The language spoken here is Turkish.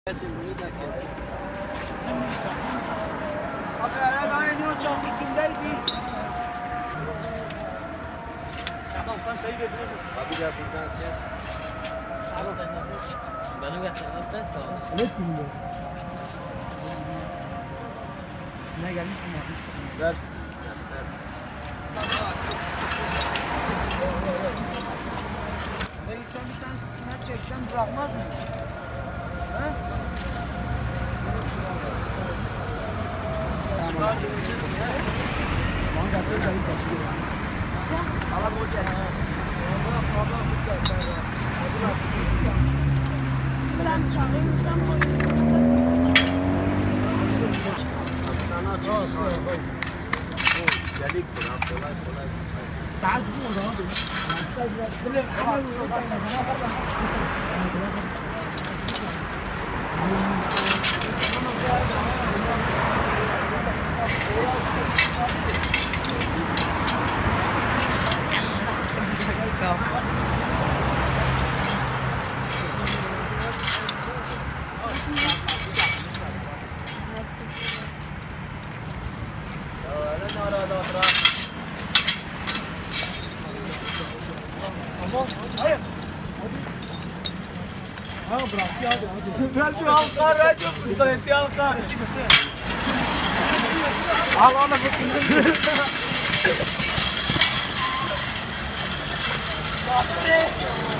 Ben sayı veriyorum. Abi de buradan ses. Benim getirdim ben sana. Evet bilmiyorum. Ne gelmiş mi yapmış? Ver. Ben istemişten sıkıntı çeksen bırakmaz mı? He? Lan getir kayıp taşıyor. Allah boş ver. Ben çağırmışsam Gelik buna kolay kolay. Daha güzel oldu abi. Hayır. Ha bırak ya hadi. Belki halkar radyo müsaade halkar. Al ona bakayım. Bak be.